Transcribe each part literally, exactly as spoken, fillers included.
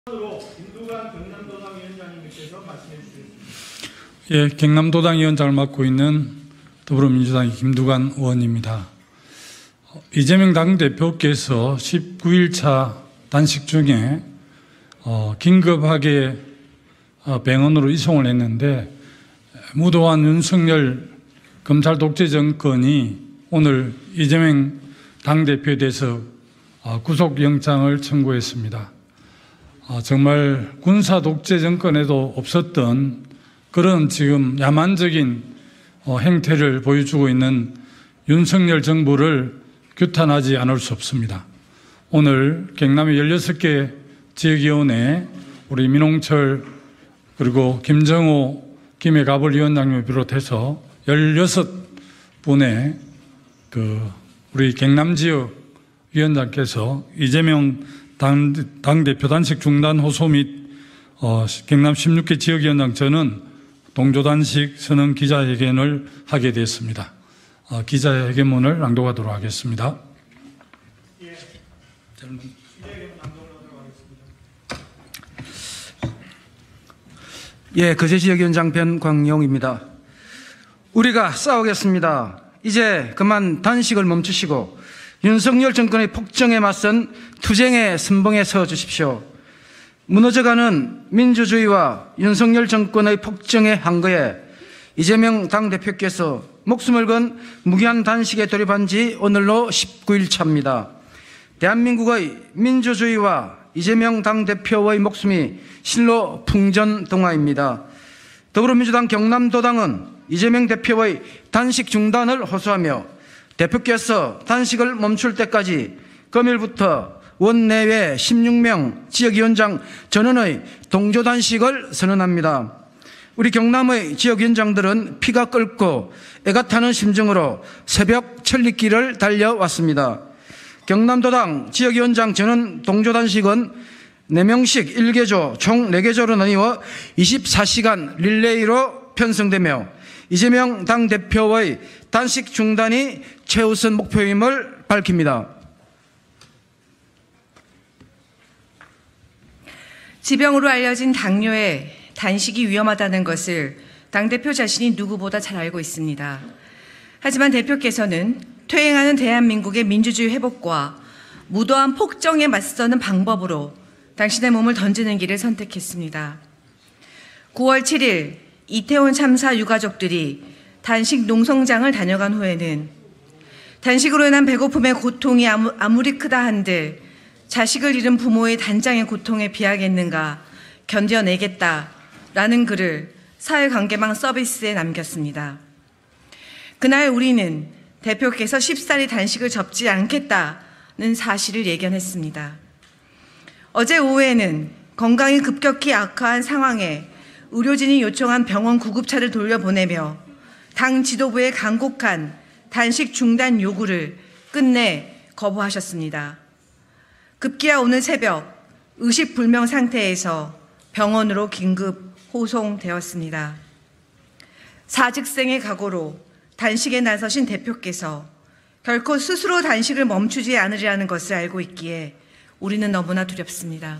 김두관 경남도당 위원장님께서 말씀해 주시겠습니다. 예, 경남도당 위원장을 맡고 있는 더불어민주당의 김두관 의원입니다. 이재명 당대표께서 십구 일 차 단식 중에 어, 긴급하게 어, 병원으로 이송을 했는데 무도한 윤석열 검찰 독재 정권이 오늘 이재명 당대표에 대해서 어, 구속영장을 청구했습니다. 어, 정말 군사 독재 정권에도 없었던 그런 지금 야만적인 어, 행태를 보여주고 있는 윤석열 정부를 규탄하지 않을 수 없습니다. 오늘 경남의 열여섯 개 지역위원회 우리 민홍철 그리고 김정호 김해가벌 위원장님을 비롯해서 열여섯 분의 그 우리 경남 지역 위원장께서 이재명 당, 당대표 단식 중단 호소 및 어, 경남 십육 개 지역위원장 저는 동조단식 선언 기자회견을 하게 됐습니다. 어, 기자회견문을 낭독하도록 하겠습니다. 예. 예, 거제지역위원장 변광용입니다. 우리가 싸우겠습니다. 이제 그만 단식을 멈추시고 윤석열 정권의 폭정에 맞선 투쟁의 선봉에 서 주십시오. 무너져가는 민주주의와 윤석열 정권의 폭정의 한거에 이재명 당대표께서 목숨을 건 무기한 단식에 돌입한 지 오늘로 십구 일 차입니다. 대한민국의 민주주의와 이재명 당대표의 목숨이 실로 풍전등화입니다. 더불어민주당 경남도당은 이재명 대표의 단식 중단을 호소하며 대표께서 단식을 멈출 때까지 금일부터 원내외 십육 명 지역위원장 전원의 동조단식을 선언합니다. 우리 경남의 지역위원장들은 피가 끓고 애가 타는 심정으로 새벽 천리길을 달려왔습니다. 경남도당 지역위원장 전원 동조단식은 네 명씩 일 개조 총 네 개조로 나뉘어 이십사 시간 릴레이로 편성되며 이재명 당대표의 단식 중단이 최우선 목표임을 밝힙니다. 지병으로 알려진 당뇨에 단식이 위험하다는 것을 당대표 자신이 누구보다 잘 알고 있습니다. 하지만 대표께서는 퇴행하는 대한민국의 민주주의 회복과 무도한 폭정에 맞서는 방법으로 당신의 몸을 던지는 길을 선택했습니다. 구월 칠일 이태원 참사 유가족들이 단식 농성장을 다녀간 후에는 단식으로 인한 배고픔의 고통이 아무리 크다 한들 자식을 잃은 부모의 단장의 고통에 비하겠는가 견뎌내겠다라는 글을 사회관계망 서비스에 남겼습니다. 그날 우리는 대표께서 쉽사리 단식을 접지 않겠다는 사실을 예견했습니다. 어제 오후에는 건강이 급격히 악화한 상황에 의료진이 요청한 병원 구급차를 돌려보내며 당 지도부의 간곡한 단식 중단 요구를 끝내 거부하셨습니다. 급기야 오늘 새벽 의식불명 상태에서 병원으로 긴급 호송되었습니다. 사직생의 각오로 단식에 나서신 대표께서 결코 스스로 단식을 멈추지 않으리라는 것을 알고 있기에 우리는 너무나 두렵습니다.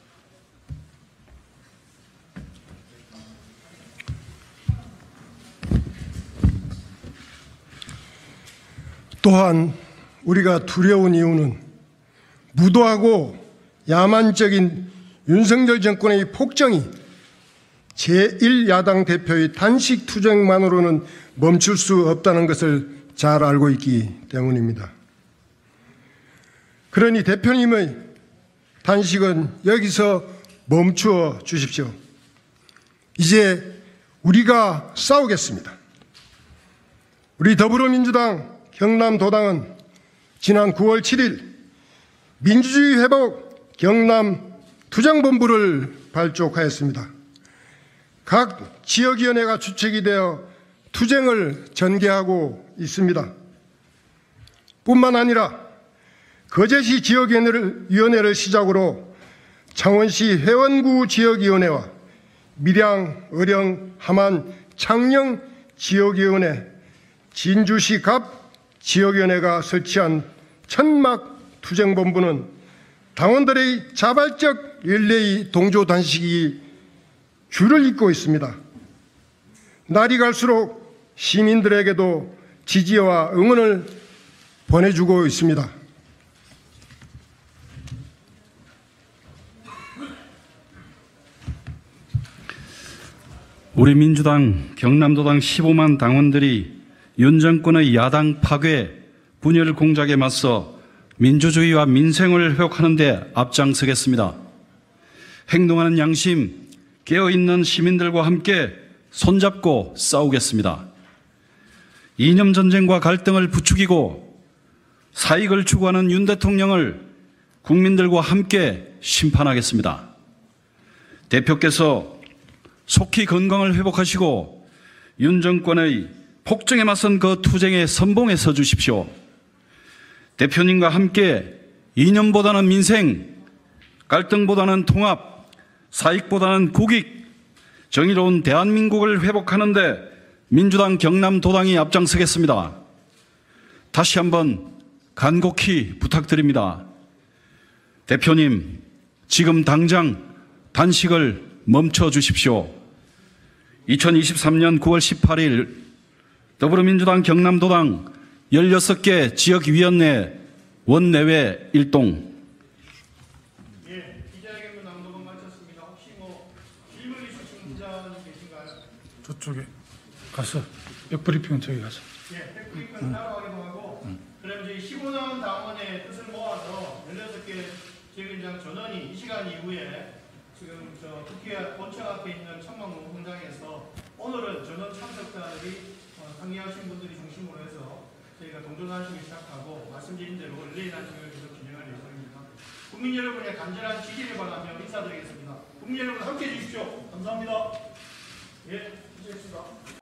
또한 우리가 두려운 이유는 무도하고 야만적인 윤석열 정권의 폭정이 제일 야당 대표의 단식 투쟁만으로는 멈출 수 없다는 것을 잘 알고 있기 때문입니다. 그러니 대표님의 단식은 여기서 멈추어 주십시오. 이제 우리가 싸우겠습니다. 우리 더불어민주당 경남도당은 지난 구월 칠일 민주주의 회복 경남 투쟁본부를 발족하였습니다. 각 지역위원회가 주축이 되어 투쟁을 전개하고 있습니다. 뿐만 아니라 거제시 지역위원회를 시작으로 창원시 회원구 지역위원회와 밀양, 의령, 함안, 창녕 지역위원회, 진주시 갑 지역위원회가 설치한 천막 투쟁본부는 당원들의 자발적 릴레이 동조 단식이 줄을 잇고 있습니다. 날이 갈수록 시민들에게도 지지와 응원을 보내주고 있습니다. 우리 민주당 경남도당 십오만 당원들이 윤 정권의 야당 파괴, 분열 공작에 맞서 민주주의와 민생을 회복하는 데 앞장서겠습니다. 행동하는 양심, 깨어있는 시민들과 함께 손잡고 싸우겠습니다. 이념 전쟁과 갈등을 부추기고 사익을 추구하는 윤 대통령을 국민들과 함께 심판하겠습니다. 대표께서 속히 건강을 회복하시고 윤 정권의 폭정에 맞선 그 투쟁의 선봉에 서 주십시오. 대표님과 함께 이념보다는 민생, 갈등보다는 통합, 사익보다는 국익, 정의로운 대한민국을 회복하는 데 민주당 경남도당이 앞장서겠습니다. 다시 한번 간곡히 부탁드립니다. 대표님, 지금 당장 단식을 멈춰 주십시오. 이천이십삼 년 구월 십팔일 더불어민주당 경남도당 열여섯 개 지역위원회 원내외 일동. 예, 기자회견 낭독은 마쳤습니다. 혹시 뭐 질문 있으신 기자님 계신가요? 저쪽에 가서 백브리핑은 저기 가서. 예, 백브리핑은 따로 하기도 하고, 그럼 이제 십오 년 당원의 뜻을 모아서 열여섯 개 지역위원장 전원이 이 시간 이후에 지금 저 국회 본청 앞에 있는 청만공공장에서 오늘은 전원 참석자들이 어, 상의하신 분들이 중심으로 해서 저희가 동조단식을 시작하고 말씀드린 대로 릴레이 단식을 계속 진행할 예정입니다. 국민 여러분의 간절한 지지를 바라며 인사드리겠습니다. 국민 여러분 함께해 주십시오. 감사합니다. 예, 수고하셨습니다.